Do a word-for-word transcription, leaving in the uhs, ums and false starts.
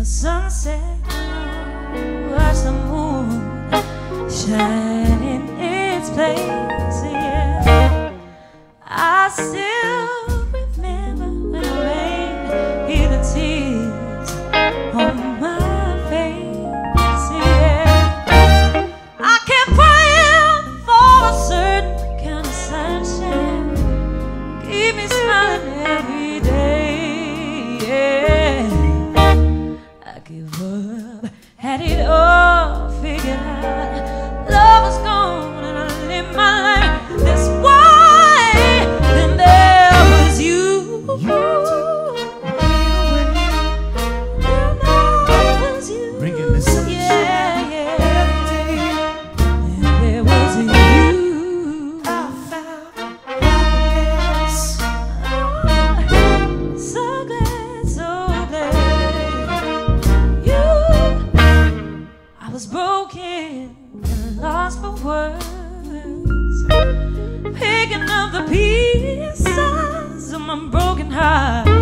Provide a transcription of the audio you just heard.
the sunset, watch the moon shine in its place. Yeah, I still remember when it rained, hear the tears on my face. Yeah, I kept praying for a certain kind of sunshine, keep me smiling every day. Yeah, I give up, had it all figured out. Love was gone and I lived my life this way. Then there was you. Then there was you. Bringing this sunshine. Yeah, yeah. And there was you. I found happiness. Oh, so glad, so glad. You, I was broken and lost for words, picking up the pieces of my broken heart.